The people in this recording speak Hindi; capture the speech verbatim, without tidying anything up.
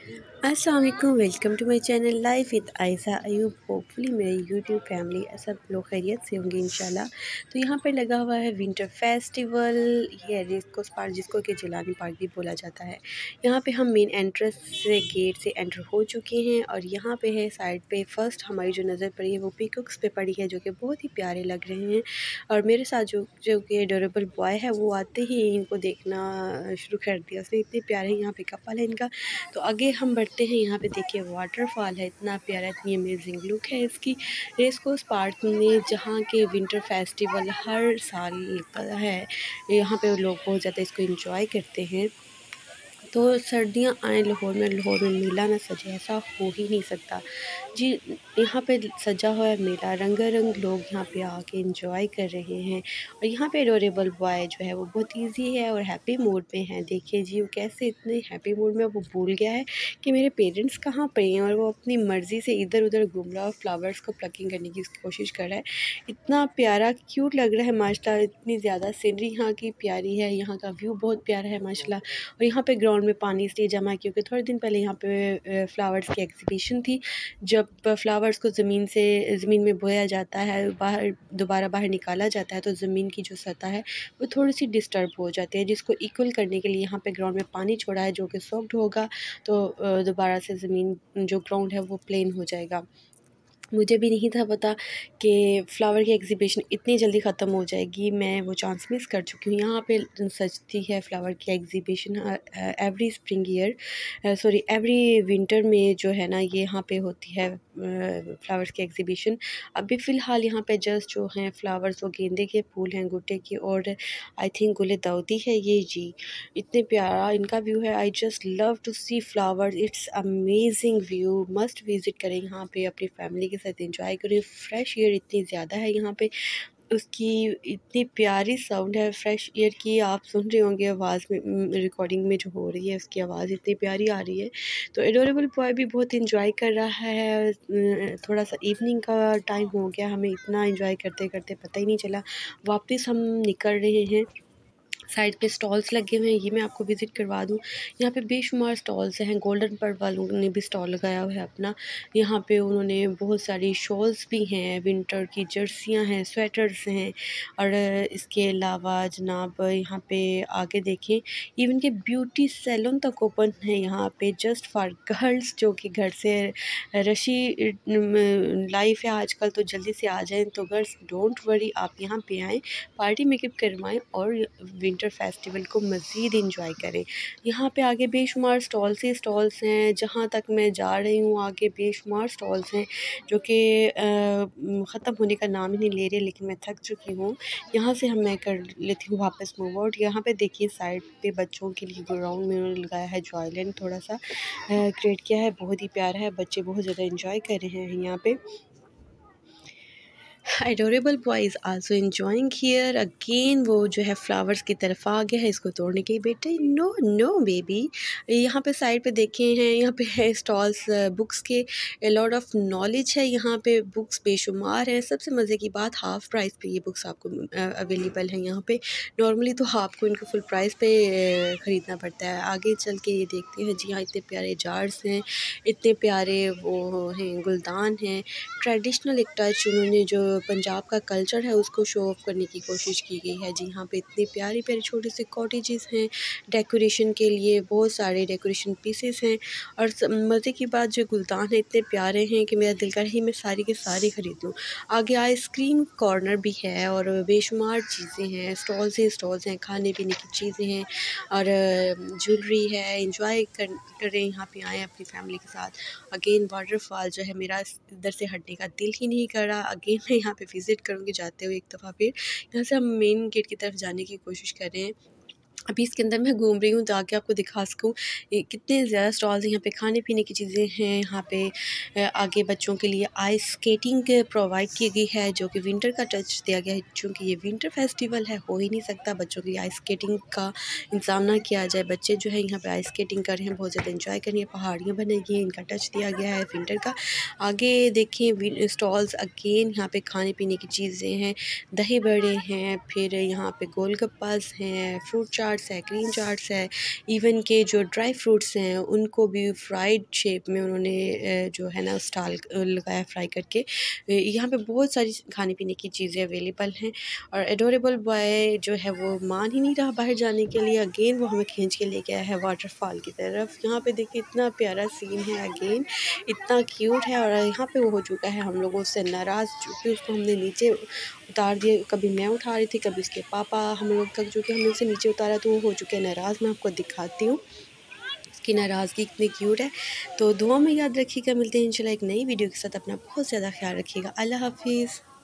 अस्सलाम वालेकुम, welcome to my channel life with Ayesha Ayub. Hopefully मेरी यूट्यूब फैमिली सब लोग खैरियत से होंगे इंशाल्लाह। तो यहाँ पर लगा हुआ है विंटर फेस्टिवल। ये है रेसकोर्स पार्क, जिसको कि जिलानी पार्क भी बोला जाता है। यहाँ पे हम मेन एंट्रेंस से गेट से एंटर हो चुके हैं और यहाँ पे है साइड पे फर्स्ट हमारी जो नज़र पड़ी है वो पीकॉक्स पे पड़ी है, जो कि बहुत ही प्यारे लग रहे हैं। और मेरे साथ जो जो कि एडोरेबल बॉय है वो आते ही इनको देखना शुरू कर दिया उसने। इतने प्यारे यहाँ पे कपल है इनका। तो आगे हम बढ़ते हैं। यहाँ पे देखिए वाटरफॉल है, इतना प्यारा, इतनी अमेजिंग लुक है इसकी। रेसकोर्स पार्क में जहाँ के विंटर फेस्टिवल हर साल लगता है, यहाँ पे लोग बहुत ज़्यादा इसको एंजॉय करते हैं। तो सर्दियाँ आए लाहौर में, लाहौर में मेला ना सजे ऐसा हो ही नहीं सकता जी। यहाँ पे सजा हुआ है मेला, रंगारंग लोग यहाँ पे आके एंजॉय कर रहे हैं। और यहाँ पे एडोरेबल बॉय जो है वो बहुत इजी है और हैप्पी मूड में है। देखिए जी वो कैसे इतने हैप्पी मूड में, वो भूल गया है कि मेरे पेरेंट्स कहाँ पे हैं और वो अपनी मर्ज़ी से इधर उधर घूम रहा है, फ्लावर्स को प्लकिंग करने की कोशिश कर रहा है। इतना प्यारा क्यूट लग रहा है माशाल्लाह। इतनी ज़्यादा सीनरी यहाँ की प्यारी है, यहाँ का व्यू बहुत प्यारा है माशाल्लाह। और यहाँ पे ग्राउंड में पानी इसलिए जमा है क्योंकि थोड़े दिन पहले यहाँ पे फ्लावर्स की एग्जीबिशन थी। जब फ्लावर्स को ज़मीन से ज़मीन में बोया जाता है, बाहर दोबारा बाहर निकाला जाता है, तो ज़मीन की जो सतह है वो थोड़ी सी डिस्टर्ब हो जाती है, जिसको इक्वल करने के लिए यहाँ पे ग्राउंड में पानी छोड़ा है, जो कि सॉफ्ट होगा तो दोबारा से ज़मीन जो ग्राउंड है वो प्लेन हो जाएगा। मुझे भी नहीं था पता कि फ़्लावर की एग्ज़िबिशन इतनी जल्दी ख़त्म हो जाएगी। मैं वो चांस मिस कर चुकी हूँ। यहाँ पे सजती है फ़्लावर की exhibition every spring year, sorry every winter में जो है ना, ये यहाँ पे होती है फ़्लावर्स की एग्ज़िबिशन। अभी फ़िलहाल यहाँ पे जस्ट जो हैं फ़्लावर्स वो गेंदे के फूल हैं, गुट्टे की, और आई थिंक गुले दाउदी है ये जी। इतने प्यारा इनका व्यू है। I just love to see flowers, it's amazing view. Must visit करें यहाँ पे, अपनी फैमिली के साथ एंजॉय करें। फ्रेश एयर इतनी ज़्यादा है यहाँ पे, उसकी इतनी प्यारी साउंड है फ्रेश एयर की। आप सुन रहे होंगे आवाज़ में, रिकॉर्डिंग में जो हो रही है उसकी आवाज़ इतनी प्यारी आ रही है। तो एडोरेबल बॉय भी बहुत इंजॉय कर रहा है। थोड़ा सा इवनिंग का टाइम हो गया, हमें इतना इंजॉय करते करते पता ही नहीं चला। वापस हम निकल रहे हैं। साइड पे स्टॉल्स लगे हुए हैं, ये मैं आपको विज़िट करवा दूँ। यहाँ पे बेशुमार स्टॉल्स हैं। गोल्डन पर्ल वालों ने भी स्टॉल लगाया हुआ है अपना। यहाँ पे उन्होंने बहुत सारी शॉल्स भी हैं, विंटर की जर्सियाँ हैं, स्वेटर्स हैं। और इसके अलावा जनाब यहाँ पे आगे देखें, इवन के ब्यूटी सैलून तक ओपन है यहाँ पे, जस्ट फॉर गर्ल्स, जो कि घर से रशी लाइफ है आजकल, तो जल्दी से आ जाएँ। तो गर्ल्स डोंट वरी, आप यहाँ पे आएँ, पार्टी मेकअप करवाएं और विंटर फेस्टिवल को मज़ीद इंजॉय करें। यहाँ पे आगे बेशुमार स्टॉल्स ही स्टॉल्स हैं। जहाँ तक मैं जा रही हूँ आगे बेशुमार स्टॉल्स हैं, जो कि ख़त्म होने का नाम ही नहीं ले रहे, लेकिन मैं थक चुकी हूँ। यहाँ से हम मैं कर लेती हूँ वापस मूव आउट। यहाँ पे देखिए साइड पे बच्चों के लिए ग्राउंड में उन्होंने लगाया है जॉयलैंड, थोड़ा सा क्रिएट किया है, बहुत ही प्यारा है। बच्चे बहुत ज़्यादा इंजॉय कर रहे हैं यहाँ पे। Adorable boy is also enjoying here. Again वो जो है फ्लावर्स की तरफ आ गया है इसको तोड़ने के लिए। बेटे नो नो बेबी। यहाँ पे साइड पे देखे हैं, यहाँ पे है स्टॉल्स बुक्स के, ए लॉट ऑफ नॉलेज है यहाँ पे, बुक्स बेशुमार है। सबसे मज़े की बात, हाफ़ प्राइस पे ये बुक्स आपको अवेलेबल हैं यहाँ पे। नॉर्मली तो आपको इनको फुल प्राइस पे ख़रीदना पड़ता है। आगे चल के ये देखते हैं जी, हाँ इतने प्यारे जार्स हैं, इतने प्यारे वो हैं गुलदान हैं। ट्रेडिशनल एक टच उन्होंने जो पंजाब का कल्चर है उसको शो ऑफ करने की कोशिश की गई है जी। यहाँ पे इतने प्यारे प्यारे छोटे से कॉटेजेस हैं, डेकोरेशन के लिए बहुत सारे डेकोरेशन पीसेस हैं। और मज़े की बात, जो गुलदान है इतने प्यारे हैं कि मेरा दिल कर रही मैं सारी के सारी ख़रीद लूँ। आगे आइसक्रीम कॉर्नर भी है और बेशुमार चीज़ें हैं, स्टॉल्स ही स्टॉल्स हैं, खाने पीने की चीज़ें हैं और ज्वेलरी है। इंजॉय कर करें, यहाँ पे आएँ अपनी फैमिली के साथ। अगेन वाटरफॉल जो है, मेरा इधर से हटने का दिल ही नहीं कर रहा। अगेन मैं यहाँ पे विज़िट करूँगी जाते हुए एक दफ़ा फिर। यहाँ से हम मेन गेट की तरफ जाने की कोशिश कर रहे हैं। अभी इसके अंदर मैं घूम रही हूँ ताकि आपको दिखा सकूँ ये कितने ज़्यादा स्टॉल्स हैं। यहाँ पे खाने पीने की चीज़ें हैं। यहाँ पे आगे बच्चों के लिए आइस स्केटिंग प्रोवाइड की गई है, जो कि विंटर का टच दिया गया है। चूँकि ये विंटर फेस्टिवल है, हो ही नहीं सकता बच्चों के लिए आइस स्केटिंग का इंतज़ाम ना किया जाए। बच्चे जो है यहाँ पे आइस स्केटिंग कर रहे हैं, बहुत ज़्यादा इंजॉय कर रही हैं। पहाड़ियाँ बनाई गई हैं, इनका टच दिया गया है विंटर का। आगे देखें स्टॉल्स, अगेन यहाँ पे खाने पीने की चीज़ें हैं, दही बड़े हैं, फिर यहाँ पे गोलगप्पास हैं, फ्रूट चाट चाट्स है, ग्रीन चाट्स है, इवन के जो ड्राई फ्रूट्स हैं उनको भी फ्राइड शेप में उन्होंने जो है ना स्टॉल लगाया फ्राई करके। यहाँ पे बहुत सारी खाने पीने की चीज़ें अवेलेबल हैं और एडोरेबल बॉय जो है वो मान ही नहीं रहा बाहर जाने के लिए। अगेन वो हमें खींच के ले गया है वाटरफॉल की तरफ। यहाँ पे देखिए इतना प्यारा सीन है, अगेन इतना क्यूट है। और यहाँ पे वो हो चुका है हम लोगों से नाराज़, चूँकि उसको हमने नीचे उतार दिया। कभी मैं उठा रही थी, कभी उसके पापा हम लोग तक, जो कि हमने उसे नीचे उतारा तो वो हो चुके हैं नाराज़। मैं आपको दिखाती हूँ उसकी नाराज़गी कितनी क्यूट है। तो दुआ में याद रखिएगा, मिलते हैं इंशाल्लाह एक नई वीडियो के साथ। अपना बहुत ज़्यादा ख्याल रखिएगा। अल्लाह हाफिज़।